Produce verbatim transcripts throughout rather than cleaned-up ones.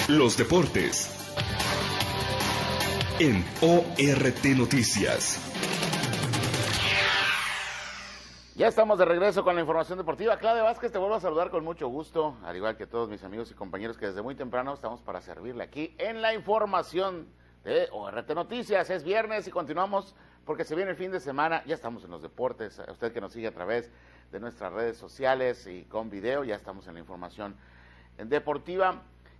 Los deportes en O R T Noticias. Ya estamos de regreso con la información deportiva. Claudia Vázquez, te vuelvo a saludar con mucho gusto, al igual que todos mis amigos y compañeros que desde muy temprano estamos para servirle aquí en la información de O R T Noticias. Es viernes y continuamos porque se viene el fin de semana. Ya estamos en los deportes. A usted que nos sigue a través de nuestras redes sociales y con video, ya estamos en la información deportiva.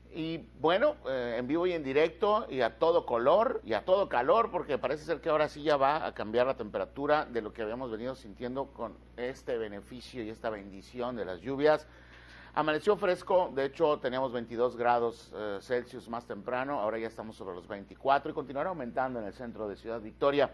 Y bueno, eh, en vivo y en directo y a todo color y a todo calor, porque parece ser que ahora sí ya va a cambiar la temperatura de lo que habíamos venido sintiendo con este beneficio y esta bendición de las lluvias. Amaneció fresco, de hecho teníamos veintidós grados eh, Celsius más temprano, ahora ya estamos sobre los veinticuatro y continuará aumentando en el centro de Ciudad Victoria.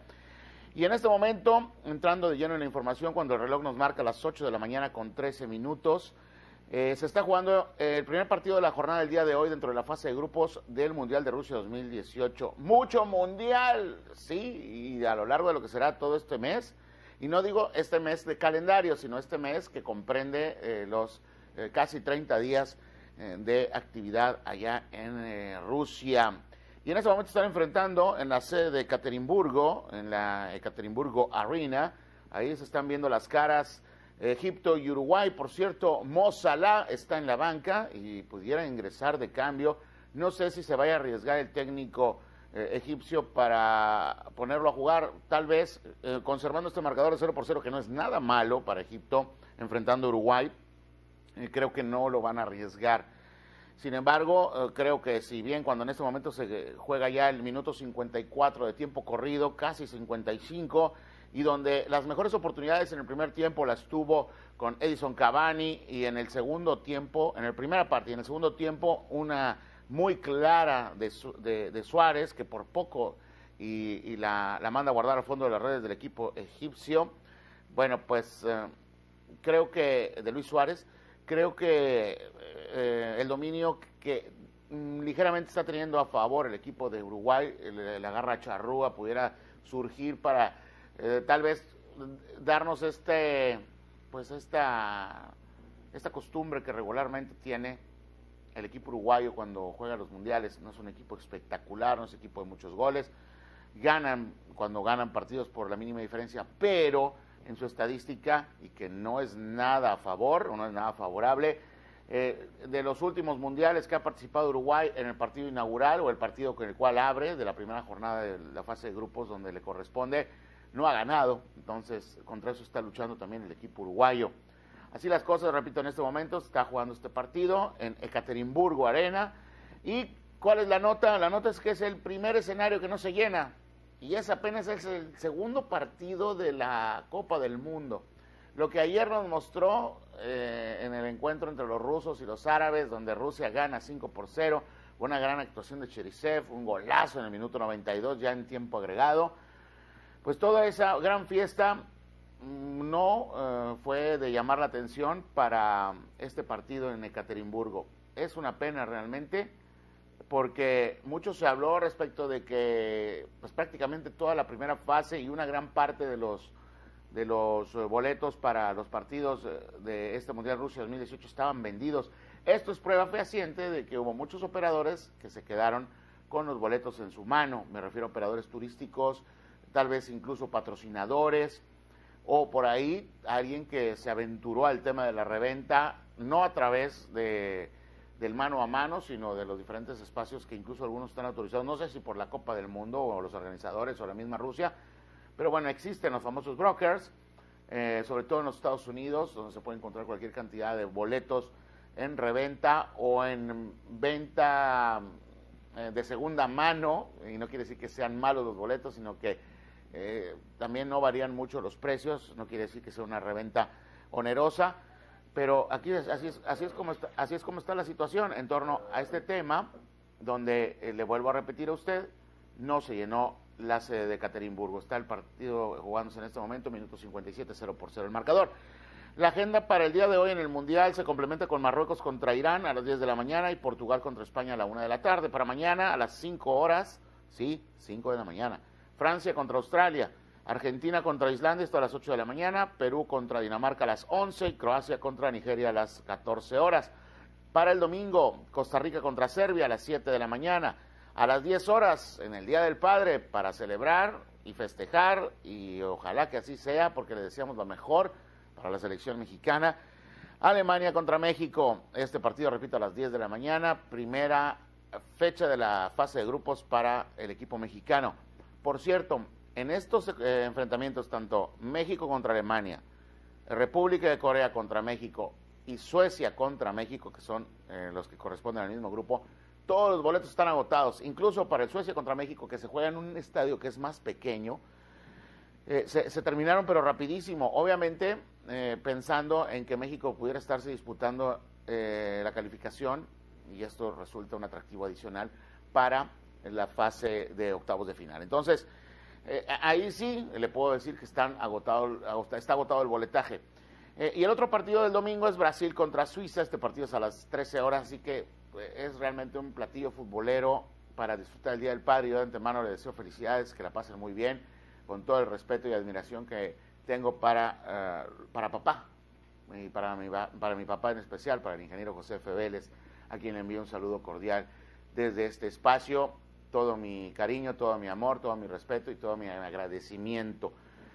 Y en este momento, entrando de lleno en la información, cuando el reloj nos marca las ocho de la mañana con trece minutos, Eh, se está jugando el primer partido de la jornada del día de hoy dentro de la fase de grupos del Mundial de Rusia dos mil dieciocho. Mucho mundial, sí, y a lo largo de lo que será todo este mes. Y no digo este mes de calendario, sino este mes que comprende eh, los eh, casi treinta días eh, de actividad allá en eh, Rusia. Y en este momento están enfrentando en la sede de Ekaterimburgo, en la Ekaterimburgo Arena. Ahí se están viendo las caras Egipto y Uruguay. Por cierto, Mo Salah está en la banca y pudiera ingresar de cambio. No sé si se vaya a arriesgar el técnico eh, egipcio para ponerlo a jugar, tal vez eh, conservando este marcador de cero por cero, que no es nada malo para Egipto, enfrentando a Uruguay. Eh, creo que no lo van a arriesgar. Sin embargo, eh, creo que si bien cuando en este momento se juega ya el minuto cincuenta y cuatro de tiempo corrido, casi cincuenta y cinco, y donde las mejores oportunidades en el primer tiempo las tuvo con Edison Cavani, y en el segundo tiempo, en la primera parte y en el segundo tiempo, una muy clara de, de, de Suárez, que por poco y, y la, la manda a guardar al fondo de las redes del equipo egipcio. Bueno, pues eh, creo que, de Luis Suárez, creo que eh, el dominio que mm, ligeramente está teniendo a favor el equipo de Uruguay, el, la garra charrúa pudiera surgir para Eh, tal vez darnos este, pues esta, esta costumbre que regularmente tiene el equipo uruguayo cuando juega los mundiales. No es un equipo espectacular, no es un equipo de muchos goles, ganan cuando ganan partidos por la mínima diferencia, pero en su estadística, y que no es nada a favor o no es nada favorable, eh, de los últimos mundiales que ha participado Uruguay en el partido inaugural o el partido con el cual abre de la primera jornada de la fase de grupos donde le corresponde, no ha ganado. Entonces contra eso está luchando también el equipo uruguayo. Así las cosas, repito, en este momento está jugando este partido en Ekaterimburgo Arena. ¿Y cuál es la nota? La nota es que es el primer escenario que no se llena, y es apenas es el segundo partido de la Copa del Mundo. Lo que ayer nos mostró eh, en el encuentro entre los rusos y los árabes, donde Rusia gana cinco por cero, una gran actuación de Cherisev, un golazo en el minuto noventa y dos ya en tiempo agregado. Pues toda esa gran fiesta no eh, fue de llamar la atención para este partido en Ekaterimburgo. Es una pena realmente, porque mucho se habló respecto de que pues prácticamente toda la primera fase y una gran parte de los de los boletos para los partidos de este Mundial Rusia dos mil dieciocho estaban vendidos. Esto es prueba fehaciente de que hubo muchos operadores que se quedaron con los boletos en su mano. Me refiero a operadores turísticos, tal vez incluso patrocinadores, o por ahí alguien que se aventuró al tema de la reventa, no a través de, del mano a mano, sino de los diferentes espacios que incluso algunos están autorizados, no sé si por la Copa del Mundo o los organizadores o la misma Rusia, pero bueno, existen los famosos brokers, eh, sobre todo en los Estados Unidos, donde se puede encontrar cualquier cantidad de boletos en reventa o en venta eh, de segunda mano, y no quiere decir que sean malos los boletos, sino que Eh, también no varían mucho los precios. No quiere decir que sea una reventa onerosa, pero aquí es, así, es, así, es como está, así es como está la situación en torno a este tema, donde eh, le vuelvo a repetir a usted, no se llenó la sede de Ekaterimburgo. Está el partido jugándose en este momento, minuto cincuenta y siete, cero por cero el marcador. La agenda para el día de hoy en el Mundial se complementa con Marruecos contra Irán a las diez de la mañana y Portugal contra España a la una de la tarde. Para mañana a las cinco horas, sí, cinco de la mañana, Francia contra Australia, Argentina contra Islandia, esto a las ocho de la mañana, Perú contra Dinamarca a las once, y Croacia contra Nigeria a las catorce horas. Para el domingo, Costa Rica contra Serbia a las siete de la mañana. A las diez horas, en el Día del Padre, para celebrar y festejar, y ojalá que así sea, porque le deseamos lo mejor para la selección mexicana. Alemania contra México, este partido, repito, a las diez de la mañana, primera fecha de la fase de grupos para el equipo mexicano. Por cierto, en estos eh, enfrentamientos, tanto México contra Alemania, República de Corea contra México y Suecia contra México, que son eh, los que corresponden al mismo grupo, todos los boletos están agotados, incluso para el Suecia contra México, que se juega en un estadio que es más pequeño, eh, se, se terminaron pero rapidísimo, obviamente eh, pensando en que México pudiera estarse disputando eh, la calificación, y esto resulta un atractivo adicional para la fase de octavos de final. Entonces, Eh, ahí sí le puedo decir que están agotado, está agotado el boletaje. Eh, y el otro partido del domingo es Brasil contra Suiza. Este partido es a las trece horas, así que eh, es realmente un platillo futbolero para disfrutar el Día del Padre. Yo de antemano le deseo felicidades, que la pasen muy bien, con todo el respeto y admiración que tengo para, uh, para papá, y para mi, para mi papá en especial, para el ingeniero José F. Vélez, a quien le envío un saludo cordial desde este espacio. Todo mi cariño, todo mi amor, todo mi respeto y todo mi agradecimiento.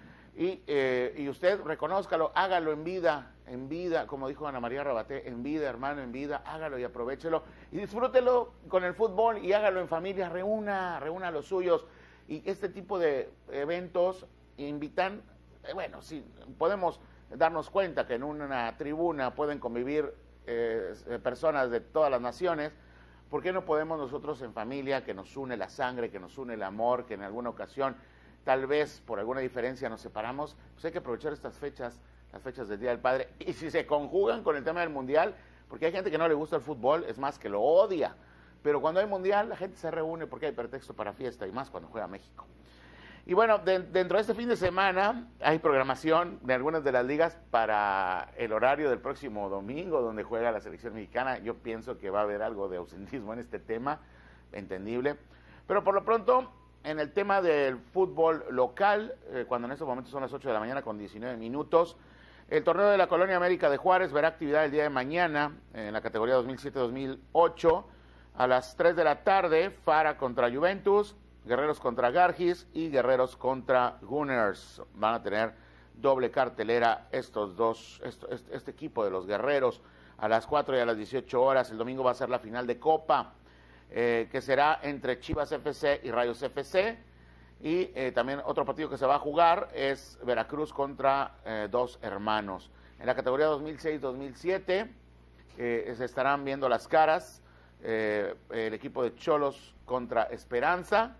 Y, eh, y usted reconózcalo, hágalo en vida, en vida, como dijo Ana María Rabaté, en vida, hermano, en vida, hágalo y aprovechelo. Y disfrútelo con el fútbol y hágalo en familia, reúna, reúna a los suyos. Y este tipo de eventos invitan, eh, bueno, sí, podemos darnos cuenta que en una tribuna pueden convivir eh, personas de todas las naciones. ¿Por qué no podemos nosotros en familia, que nos une la sangre, que nos une el amor, que en alguna ocasión, tal vez por alguna diferencia nos separamos? Pues hay que aprovechar estas fechas, las fechas del Día del Padre, y si se conjugan con el tema del Mundial, porque hay gente que no le gusta el fútbol, es más, que lo odia, pero cuando hay Mundial la gente se reúne porque hay pretexto para fiesta, y más cuando juega México. Y bueno, de, dentro de este fin de semana hay programación de algunas de las ligas para el horario del próximo domingo, donde juega la selección mexicana. Yo pienso que va a haber algo de ausentismo en este tema, entendible. Pero por lo pronto, en el tema del fútbol local, eh, cuando en estos momentos son las ocho de la mañana con diecinueve minutos, el torneo de la Colonia América de Juárez verá actividad el día de mañana en la categoría dos mil siete dos mil ocho. A las tres de la tarde, Fara contra Juventus, Guerreros contra Gargis y Guerreros contra Gunners. Van a tener doble cartelera estos dos, esto, este, este equipo de los Guerreros. A las cuatro y a las dieciocho horas, el domingo va a ser la final de Copa, eh, que será entre Chivas F C y Rayos F C. Y eh, también otro partido que se va a jugar es Veracruz contra eh, Dos Hermanos. En la categoría dos mil seis dos mil siete eh, se estarán viendo las caras. Eh, el equipo de Xolos contra Esperanza.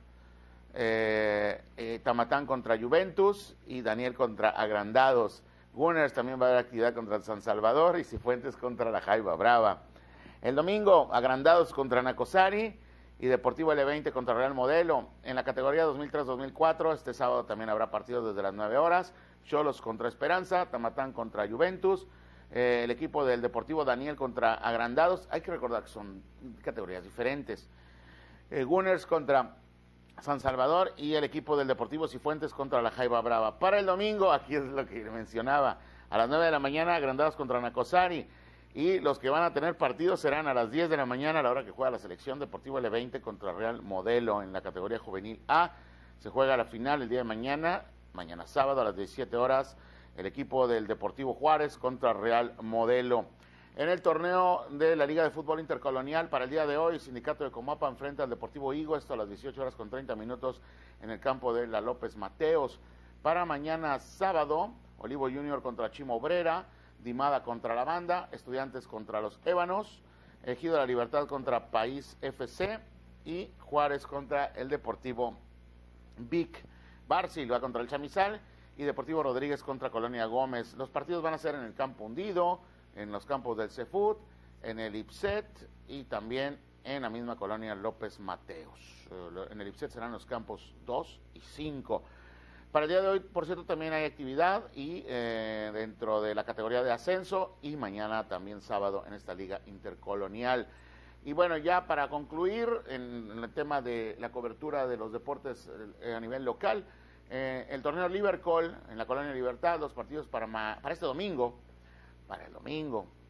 Eh, eh, Tamatán contra Juventus y Daniel contra Agrandados. Gunners también va a haber actividad contra el San Salvador y Cifuentes contra la Jaiba Brava. El domingo, Agrandados contra Nacosari y Deportivo L veinte contra Real Modelo. En la categoría dos mil tres dos mil cuatro, este sábado también habrá partidos desde las nueve horas. Xolos contra Esperanza, Tamatán contra Juventus, eh, el equipo del Deportivo Daniel contra Agrandados. Hay que recordar que son categorías diferentes. Eh, Gunners contra San Salvador y el equipo del Deportivo Cifuentes contra la Jaiba Brava. Para el domingo, aquí es lo que mencionaba, a las nueve de la mañana, Agrandados contra Nacosari, y los que van a tener partidos serán a las diez de la mañana, a la hora que juega la selección, Deportivo L veinte contra Real Modelo en la categoría juvenil A. Se juega la final el día de mañana, mañana sábado a las diecisiete horas, el equipo del Deportivo Juárez contra Real Modelo. En el torneo de la Liga de Fútbol Intercolonial, para el día de hoy, Sindicato de Comapa enfrenta al Deportivo Higo, esto a las dieciocho horas con treinta minutos en el campo de la López Mateos. Para mañana sábado, Olivo Junior contra Chimo Obrera, Dimada contra la Banda, Estudiantes contra los Ébanos, Ejido de la Libertad contra País F C y Juárez contra el Deportivo Vic. Barcil va contra el Chamizal y Deportivo Rodríguez contra Colonia Gómez. Los partidos van a ser en el Campo Hundido, en los campos del Cefut, en el Ipset y también en la misma colonia López Mateos. En el Ipset serán los campos dos y cinco. Para el día de hoy, por cierto, también hay actividad y eh, dentro de la categoría de ascenso y mañana también sábado en esta liga intercolonial. Y bueno, ya para concluir en, en el tema de la cobertura de los deportes eh, a nivel local, eh, el torneo Livercol en la colonia Libertad, los partidos para, ma para este domingo, para el domingo,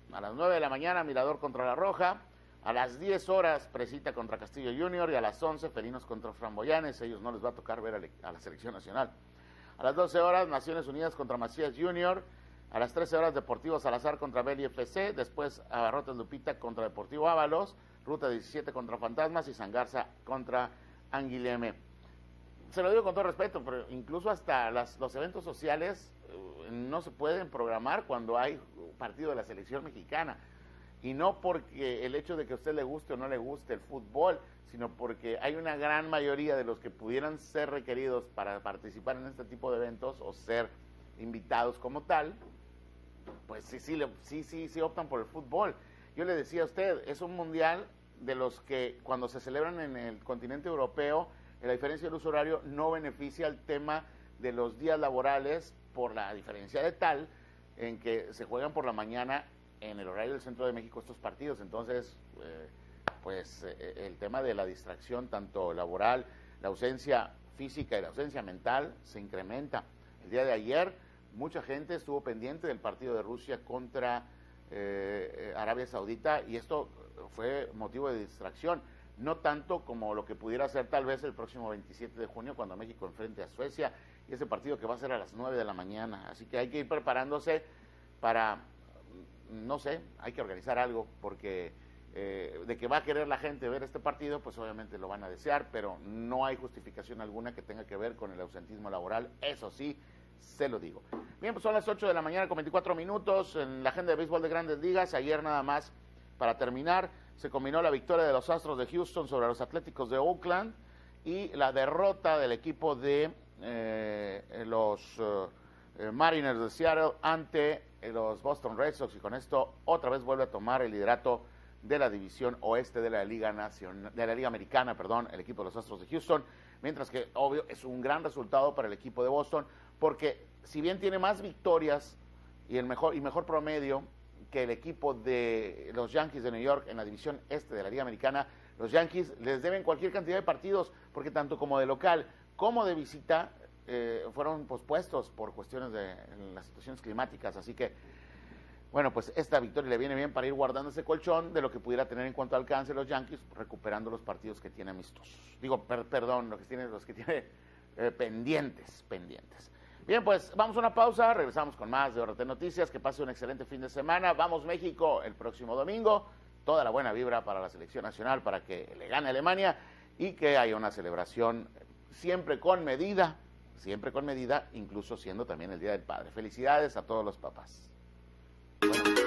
A las nueve de la mañana, Mirador contra La Roja. A las diez horas, Presita contra Castillo Junior. Y a las once, Felinos contra Framboyanes. Ellos no les va a tocar ver a, le, a la selección nacional. A las doce horas, Naciones Unidas contra Macías Junior. A las trece horas, Deportivo Salazar contra Beli F C. Después, Abarrotes Lupita contra Deportivo Ábalos. Ruta diecisiete contra Fantasmas. Y Sangarza contra Anguileme. Se lo digo con todo respeto, pero incluso hasta las, los eventos sociales eh, no se pueden programar cuando hay partido de la selección mexicana. Y no porque el hecho de que a usted le guste o no le guste el fútbol, sino porque hay una gran mayoría de los que pudieran ser requeridos para participar en este tipo de eventos o ser invitados como tal, pues sí, sí, sí, sí, sí optan por el fútbol. Yo le decía a usted, es un mundial de los que cuando se celebran en el continente europeo, la diferencia del uso horario no beneficia el tema de los días laborales por la diferencia de tal en que se juegan por la mañana en el horario del centro de México estos partidos. Entonces, eh, pues eh, el tema de la distracción tanto laboral, la ausencia física y la ausencia mental se incrementa. El día de ayer mucha gente estuvo pendiente del partido de Rusia contra eh, Arabia Saudita y esto fue motivo de distracción. No tanto como lo que pudiera ser tal vez el próximo veintisiete de junio cuando México enfrente a Suecia y ese partido que va a ser a las nueve de la mañana. Así que hay que ir preparándose para, no sé, hay que organizar algo porque eh, de que va a querer la gente ver este partido, pues obviamente lo van a desear, pero no hay justificación alguna que tenga que ver con el ausentismo laboral, eso sí, se lo digo. Bien, pues son las ocho de la mañana con veinticuatro minutos en la agenda de béisbol de Grandes Ligas. Ayer nada más, para terminar, se combinó la victoria de los Astros de Houston sobre los Atléticos de Oakland y la derrota del equipo de eh, los eh, Mariners de Seattle ante los Boston Red Sox, y con esto otra vez vuelve a tomar el liderato de la división oeste de la Liga Nacional, de la Liga Americana, perdón, el equipo de los Astros de Houston, mientras que obvio es un gran resultado para el equipo de Boston, porque si bien tiene más victorias y el mejor y mejor promedio que el equipo de los Yankees de New York en la división este de la Liga Americana, los Yankees les deben cualquier cantidad de partidos, porque tanto como de local como de visita eh, fueron pospuestos por cuestiones de las situaciones climáticas, así que bueno, pues esta victoria le viene bien para ir guardando ese colchón de lo que pudiera tener en cuanto a alcance los Yankees, recuperando los partidos que tiene amistosos. Digo, per, perdón, los que tiene, los que tiene eh, pendientes, pendientes. Bien, pues vamos a una pausa, regresamos con más de O R T Noticias, que pase un excelente fin de semana. Vamos México el próximo domingo, toda la buena vibra para la selección nacional, para que le gane a Alemania y que haya una celebración siempre con medida, siempre con medida, incluso siendo también el Día del Padre. Felicidades a todos los papás. Bueno.